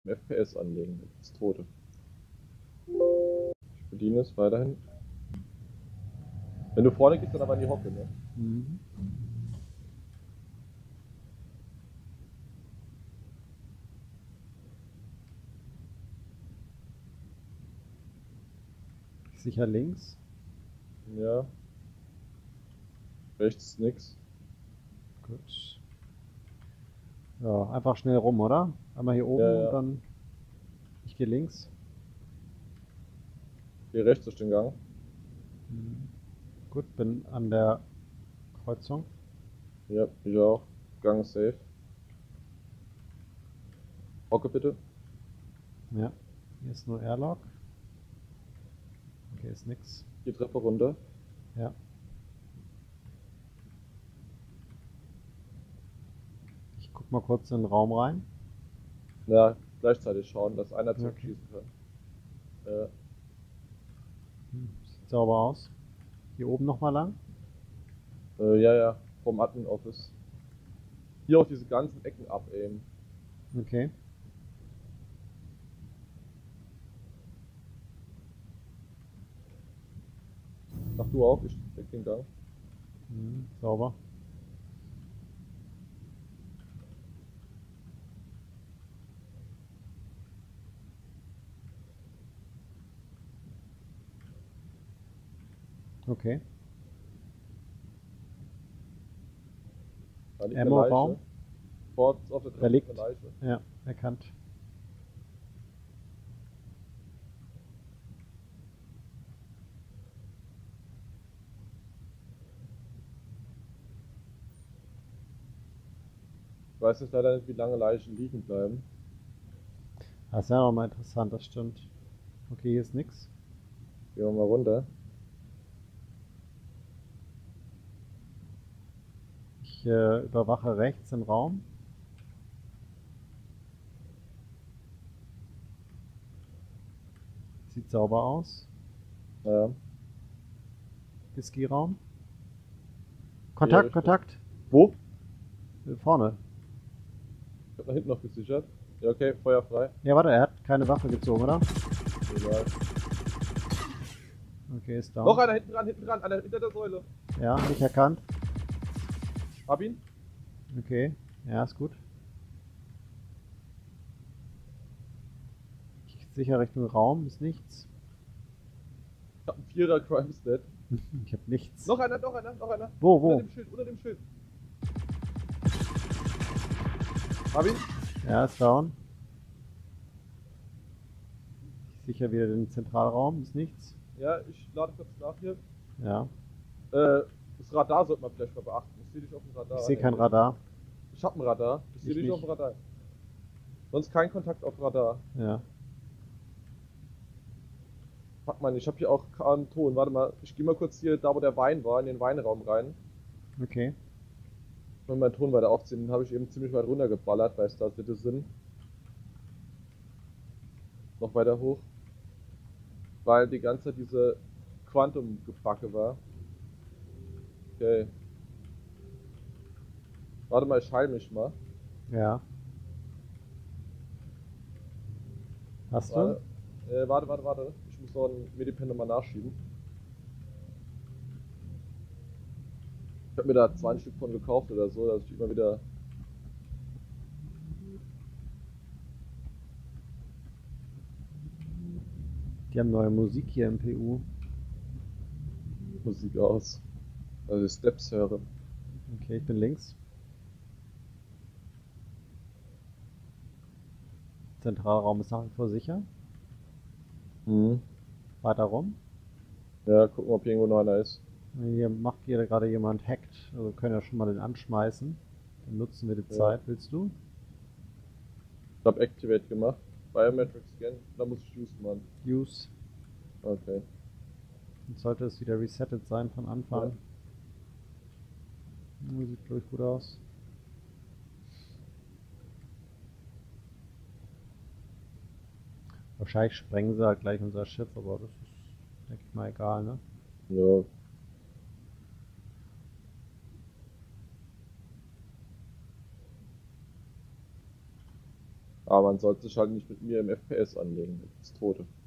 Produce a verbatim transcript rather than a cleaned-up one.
F P S anlegen. Das ist Tote. Ich bediene es weiterhin. Wenn du vorne gehst, dann aber in die Hocke, ne? Mhm. Sicher links. Ja. Rechts nix. Gut. Ja, einfach schnell rum, oder? Einmal hier oben Ja, ja. und dann. Ich gehe links. Geh rechts durch den Gang. Mhm. Gut, bin an der Kreuzung. Ja, ich auch. Gang ist safe. Hocke bitte. Ja. Hier ist nur Airlock. Okay, ist nix. Die Treppe runter. Ja. Ich guck mal kurz in den Raum rein. Ja, gleichzeitig schauen, dass einer Okay. zurückschießen kann. Ja. Hm, Sieht sauber aus. Hier oben nochmal lang. Äh, ja, ja. Vom Admin Office. Hier auf diese ganzen Ecken abaimen. Okay. Mach du auch, ich deck den Gang. Mhm, sauber. Okay. Da liegt Ammo eine Leiche. Raum. Vor auf der Da Treppe liegt. liegt eine Leiche. Ja, erkannt. Ich weiß jetzt leider nicht, wie lange Leichen liegen bleiben. Das ist ja nochmal interessant, das stimmt. Okay, hier ist nix. Gehen wir mal runter. Ich äh, überwache rechts den Raum. Sieht sauber aus. Ja. Whisky-Raum. Hier Kontakt, Richtung- Kontakt. Wo? Äh, Vorne. Ich hab nach hinten noch gesichert. Ja, okay, Feuer frei. Ja, warte, er hat keine Waffe gezogen, oder? Egal. Okay, ist down. Noch einer hinten dran, hinten dran, einer hinter der Säule. Ja, nicht erkannt. Hab ihn. Okay, ja, ist gut. Ich sichere Richtung Raum, ist nichts. Ich hab einen Vierer Crime Stat. Ich habe nichts. Noch einer, noch einer, noch einer. Wo, wo? Unter dem Schild, unter dem Schild. Hab ihn. Ja, ist down. Ich sichere wieder den Zentralraum, ist nichts. Ja, ich lade kurz nach hier. Ja, Äh, das Radar sollte man vielleicht mal beachten. Ich sehe dich auf dem Radar. ich sehe kein Radar. Ich hab ein Radar. Ich sehe Ich dich nicht. auf dem Radar. Sonst kein Kontakt auf Radar. Ja, Fuck man, ich hab hier auch keinen Ton. Warte mal, ich gehe mal kurz hier, da wo der Wein war, in den Weinraum rein. okay. Ich will meinen Ton weiter aufziehen. Den habe ich eben ziemlich weit runtergeballert, weil es da Sitte sind. Noch weiter hoch. Weil die ganze Zeit diese Quantum-Gebacke war. Okay. Warte mal, ich heil mich mal. Ja. Hast du? Warte, äh, warte, warte, warte. Ich muss noch ein Medipen nochmal nachschieben. Ich hab mir da zwei Stück von gekauft oder so, dass ich immer wieder. Die haben neue Musik hier im P U. Musik aus. Also die Steps höre. Okay, ich bin links. Zentralraum ist nach wie vor sicher. Mhm. Weiter rum. Ja, gucken, ob hier irgendwo noch einer ist. Hier macht hier gerade jemand hackt. Also wir können ja schon mal den anschmeißen. Dann nutzen wir die Ja. Zeit. Willst du? Ich hab Activate gemacht. Biometric Scan. Da muss ich use, Mann. Use. Okay. Dann sollte es wieder resettet sein von Anfang. Ja. Sieht glaube ich gut aus. Wahrscheinlich sprengen sie halt gleich unser Schiff, aber das ist, denke ich mal, egal, ne? Ja. Aber man sollte sich halt nicht mit mir im F P S anlegen, das Tote.